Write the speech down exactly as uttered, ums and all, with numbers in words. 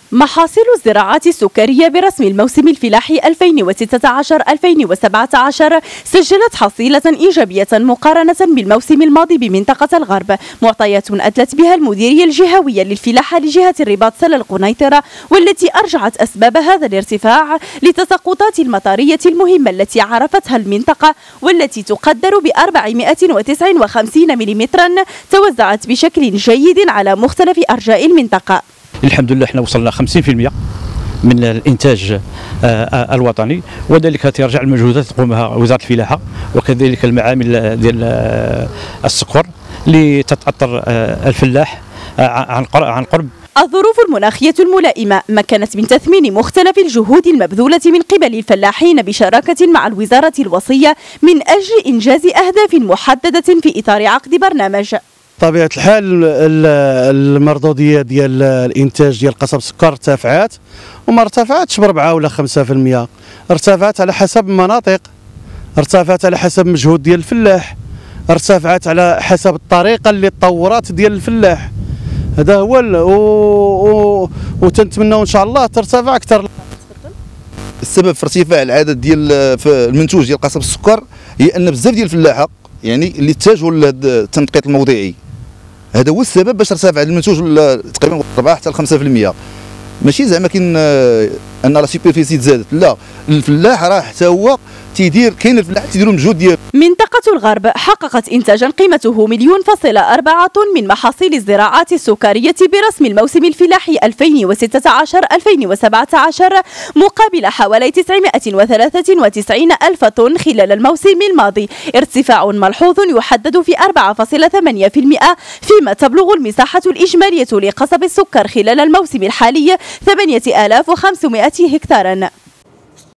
محاصيل الزراعات السكرية برسم الموسم الفلاحي ألفين وستة عشر ألفين وسبعة عشر سجلت حصيلة إيجابية مقارنة بالموسم الماضي بمنطقة الغرب، معطيات أدلت بها المديرية الجهوية للفلاحة لجهة الرباط سلا القنيطرة، والتي أرجعت أسباب هذا الارتفاع لتساقطات المطرية المهمة التي عرفتها المنطقة، والتي تقدر ب أربعمائة وتسعة وخمسين ملم توزعت بشكل جيد على مختلف أرجاء المنطقة. الحمد لله احنا وصلنا خمسين بالمئة من الانتاج الوطني، وذلك يرجع المجهودات تقومها وزاره الفلاحه وكذلك المعامل ديال السكر لتتاثر الفلاح عن عن قرب. الظروف المناخية الملائمة مكنت من تثمين مختلف الجهود المبذولة من قبل الفلاحين بشراكة مع الوزارة الوصية من أجل إنجاز أهداف محددة في إطار عقد برنامج. بطبيعة الحال المردودية ديال الانتاج ديال قصب السكر ارتفعت، وما ارتفعتش بربعة ولا خمسة في المئة، ارتفعت على حسب المناطق، ارتفعت على حسب مجهود ديال الفلاح، ارتفعت على حسب الطريقة اللي تطورات ديال الفلاح. هذا هو، وتنتمناو ان شاء الله ترتفع اكثر. السبب في ارتفاع العدد ديال المنتوج ديال قصب السكر هي ان بزاف ديال الفلاحه يعني اللي اتجهوا للتنقيط الموضعي، هذا هو السبب باش ارتفع المنتوج تقريبا أربعة حتى خمسة في المئة. ماشي زعما كاين ان لا سوبرفيسي تزادت، لا، الفلاح راه حتى هو تيدير، كاين الفلاح تيديروا مجهود ديال. منطقة الغرب حققت إنتاجا قيمته مليون فاصل أربعة طن من محاصيل الزراعات السكرية برسم الموسم الفلاحي ألفين وستة عشر ألفين وسبعة عشر مقابل حوالي تسعمائة وثلاثة وتسعين ألف طن خلال الموسم الماضي، ارتفاع ملحوظ يحدد في أربعة فاصل ثمانية بالمئة، فيما تبلغ المساحة الإجمالية لقصب السكر خلال الموسم الحالي ثمانية آلاف وخمسمائة هكتارا.